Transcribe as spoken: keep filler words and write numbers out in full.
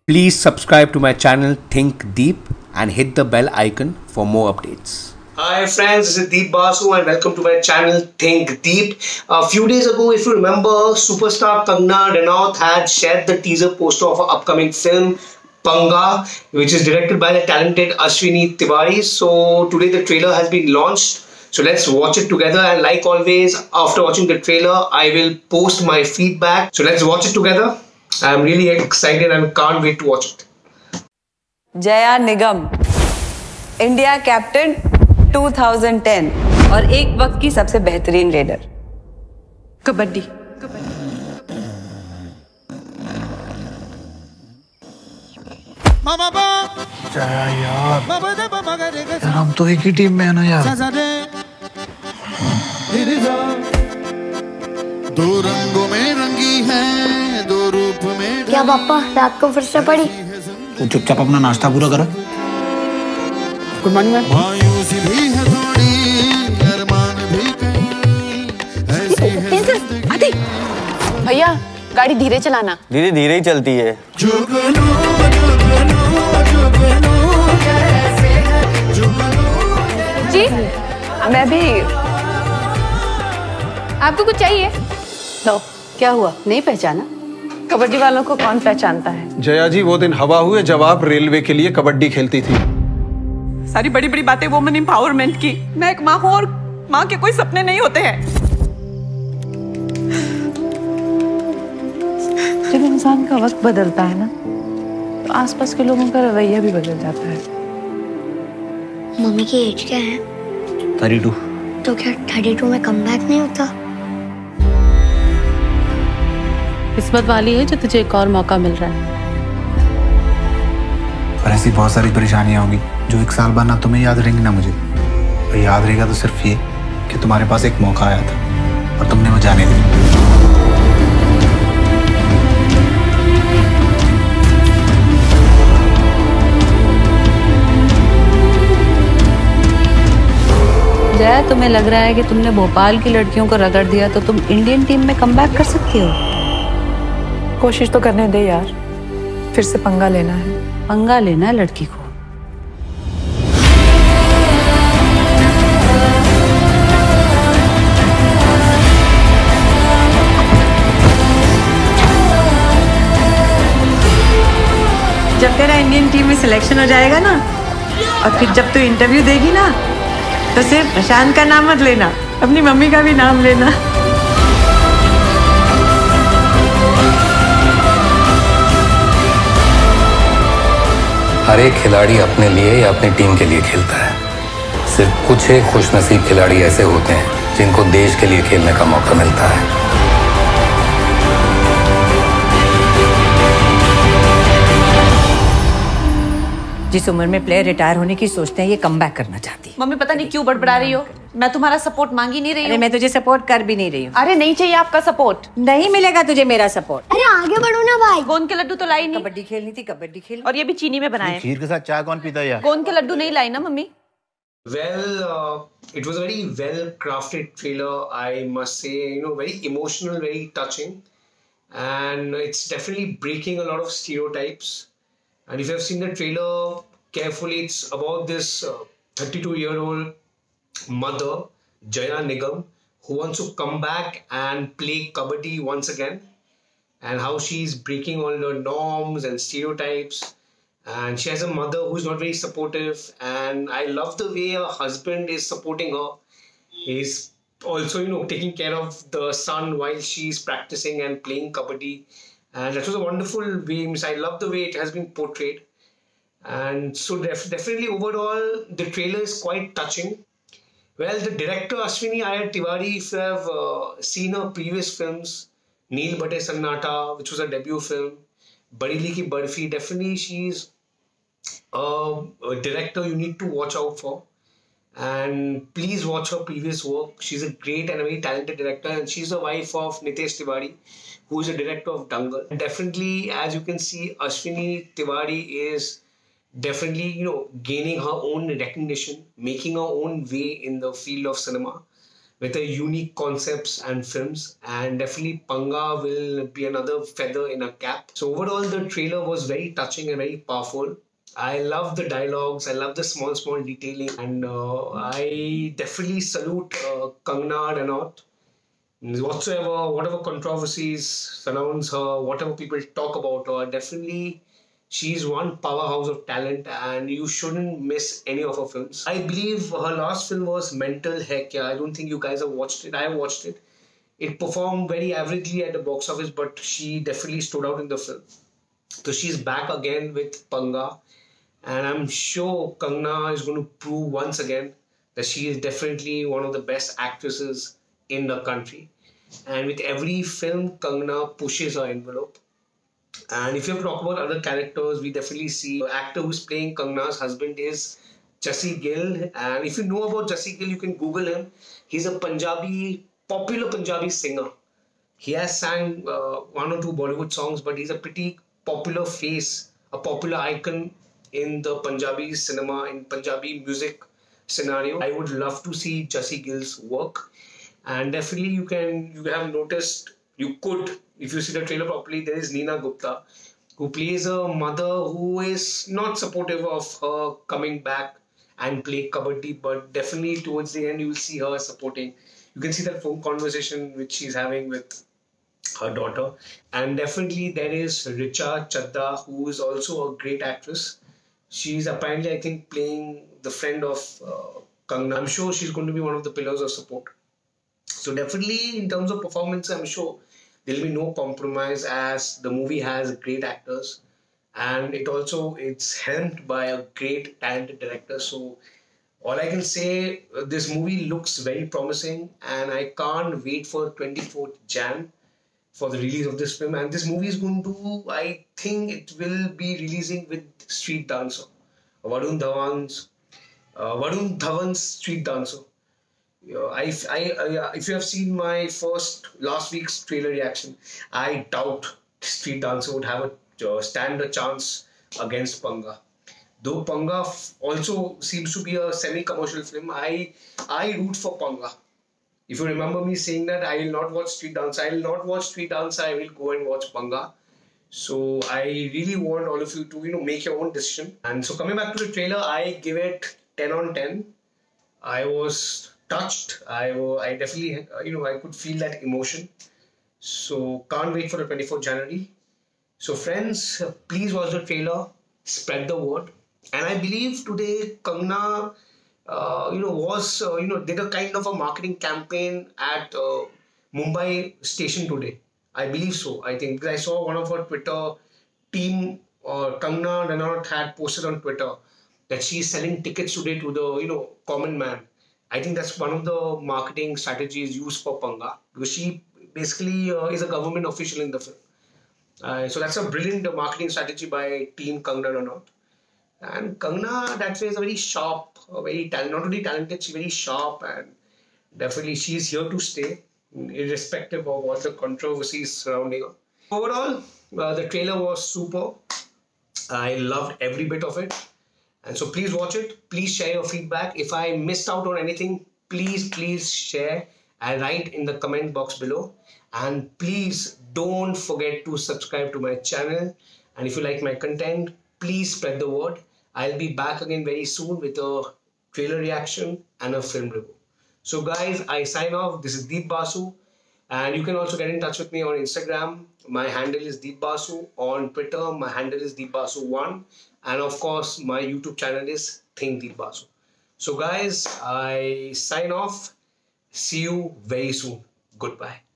Please subscribe to my channel Think Deep and hit the bell icon for more updates. Hi friends, this is Deep Basu and welcome to my channel Think Deep. A few days ago, if you remember, superstar Kangana Ranaut had shared the teaser poster of her upcoming film Panga, which is directed by the talented Ashwini Tiwari. So today the trailer has been launched. So let's watch it together, and like always, after watching the trailer, I will post my feedback. So let's watch it together. I'm really excited and can't wait to watch it. Jaya Nigam, India captain दो हज़ार दस और एक वक्त की सबसे बेहतरीन raider. Kabaddi. Jaya यार, यार हम तो एक ही टीम में है ना यार। दो रंगों में रंगी है, दो रूप में। क्या पापा रात को फिर से पड़ी? तू चुपचाप अपना नाश्ता पूरा कर। Good morning ma'am. मायूसी भी है थोड़ी, अरमान भी कहीं ऐसी है। आती भैया, गाड़ी धीरे चलाना। धीरे धीरे ही चलती है। जुगनू जुगनू जुगनू कैसे है जुगनू। जी मैं भी। आपको कुछ चाहिए? लो, क्या हुआ? नहीं पहचाना? कबड्डी वालों को कौन पहचानता है? जया जी, वो दिन हवा हुए जब आप रेलवे के लिए कबड्डी खेलती थी। सारी बड़ी बड़ी बातें वुमेन एम्पावरमेंट की। मैं एक माँ हूँ और माँ के कोई सपने नहीं होते हैं। जब इंसान का वक्त बदलता है ना, तो आसपास के लोगों का रवैया भी बदल जाता है। मम्मी की एज क्या है? Thirty two. तो क्या थर्टी टू में कमबैक नहीं होता? किस्मत वाली है जो तुझे एक और मौका मिल रहा है। और ऐसी बहुत सारी परेशानियां होंगी जो एक साल बाद ना तुम्हें याद रहेंगी ना मुझे। और याद रहेगा तो सिर्फ ये कि तुम्हारे पास एक मौका आया था और तुमने वो जाने दी। जया, तुम्हें लग रहा है कि तुमने भोपाल की लड़कियों को रगड़ दिया तो तुम इंडियन टीम में कमबैक कर सकती हो? कोशिश तो करने दे यार, फिर से पंगा लेना है। पंगा लेना है लड़की को। जब तेरा इंडियन टीम में सिलेक्शन हो जाएगा ना, और फिर जब तू इंटरव्यू देगी ना, तो सिर्फ प्रशांत का नाम मत लेना, अपनी मम्मी का भी नाम लेना। हर एक खिलाड़ी अपने लिए या अपनी टीम के लिए खेलता है। सिर्फ कुछ एक खुशनसीब खिलाड़ी ऐसे होते हैं जिनको देश के लिए खेलने का मौका मिलता है। जिस उम्र में प्लेयर रिटायर होने की सोचते हैं, ये कमबैक करना चाहती है। मम्मी पता नहीं क्यों बड़बड़ा रही हो। मैं तुम्हारा सपोर्ट मांग ही नहीं रही हूँ। अरे मैं तुझे सपोर्ट कर भी नहीं रही हूँ। अरे नहीं चाहिए आपका सपोर्ट। नहीं मिलेगा तुझे मेरा सपोर्ट। अरे आगे बढ़ो ना भाई। गोंद के लड्डू तो लाई नहीं। कबड्डी खेलनी थी, कबड्डी खेल। और ये भी चीनी में बनाए। खीर के साथ चाय कौन पीता है यार? गोंद के लड्डू नहीं लाई ना mummy. Well, uh, it was a very well crafted trailer, I must say, you know, very emotional, very touching, and it's definitely breaking a lot of stereotypes. And if you have seen the trailer carefully, it's about this thirty-two year old mother, Jaya Nigam, who wants to come back and play kabaddi once again, and how she's breaking all the norms and stereotypes. And she has a mother who's not very supportive, and I love the way her husband is supporting her. He's also, you know, taking care of the son while she's practicing and playing kabaddi. And that was a wonderful way. I love the way it has been portrayed. And so def definitely overall, the trailer is quite touching. Well, the director Ashwini Tiwari, if you have uh, seen her previous films, Neel Bhatte Sannata, which was a debut film, Bareli Ki Barfi, definitely she's a, a director you need to watch out for. And please watch her previous work. She's a great and a very talented director, and she's the wife of Nitesh Tiwari, who is a director of Dangal. Definitely, as you can see, Ashwini Tiwari is definitely, you know, gaining her own recognition, making her own way in the field of cinema. with a unique concepts and films, and definitely Panga will be another feather in a cap. So overall, the trailer was very touching and very powerful. I love the dialogues, I love the small small detailing, and uh, I definitely salute uh, Kangana Ranaut. Whatsoever, whatever controversies surrounds her, whatever people talk about her, definitely she's one powerhouse of talent, and you shouldn't miss any of her films. I believe her last film was Mental Heck. Yeah, I don't think you guys have watched it. I have watched it. It performed very averagely at the box office, but she definitely stood out in the film. So she's back again with Panga, and I'm sure Kangana is going to prove once again that she is definitely one of the best actresses in the country. And with every film, Kangana pushes her envelope. And if you have to talk about other characters, we definitely see the actor who's playing Kangana's husband is Jassi Gill. And if you know about Jassi Gill, you can Google him. He's a Punjabi, popular Punjabi singer. He has sang uh, one or two Bollywood songs, but he's a pretty popular face, a popular icon in the Punjabi cinema, in Punjabi music scenario. I would love to see Jassi Gill's work. And definitely you can, you have noticed, you could, if you see the trailer properly, there is Neena Gupta, who plays a mother who is not supportive of her coming back and play kabaddi, but definitely towards the end you will see her supporting. You can see that phone conversation which she's having with her daughter. And definitely there is Richa Chadda, who is also a great actress. She's apparently, I think, playing the friend of uh, Kangana. I'm sure she's going to be one of the pillars of support. So definitely in terms of performance, I'm sure there'll be no compromise, as the movie has great actors, and it also it's helmed by a great talented director. So all I can say, this movie looks very promising, and I can't wait for twenty-fourth January for the release of this film. And this movie is going to, I think it will be releasing with Street Dancer, Varun Dhawan's uh, Varun Dhawan's Street Dancer. Yeah, I, I, I, if you have seen my first last week's trailer reaction, I doubt Street Dancer would have a uh, stand a chance against Panga. Though Panga also seems to be a semi-commercial film, I I root for Panga. If you remember me saying that I will not watch Street Dancer, I will not watch Street Dancer, I will go and watch Panga. So I really want all of you to, you know, make your own decision. And so coming back to the trailer, I give it ten on ten. I was touched. I, I definitely, you know, I could feel that emotion. So can't wait for the twenty-fourth January. So friends, please watch the trailer, spread the word. And I believe today Kangana, uh, you know, was, uh, you know, did a kind of a marketing campaign at uh, Mumbai station today. I believe so. I think because I saw one of her Twitter team, or uh, Kangana Ranaut had posted on Twitter that she is selling tickets today to the, you know, common man. I think that's one of the marketing strategies used for Panga, because she basically uh, is a government official in the film. Uh, so that's a brilliant marketing strategy by team Kangana Ranaut. And Kangana, that way, is a very sharp, a very talent, not only talented, she's very sharp, and definitely she's here to stay, irrespective of all the controversies surrounding her. Overall, uh, the trailer was super. I loved every bit of it. And so please watch it. Please share your feedback. If I missed out on anything, please, please share and write in the comment box below. And please don't forget to subscribe to my channel. And if you like my content, please spread the word. I'll be back again very soon with a trailer reaction and a film review. So guys, I sign off. This is Deep Basu. And you can also get in touch with me on Instagram. My handle is Deep Basu. On Twitter, my handle is Deep Basu one. And of course, my YouTube channel is Think Deep Basu. So guys, I sign off. See you very soon. Goodbye.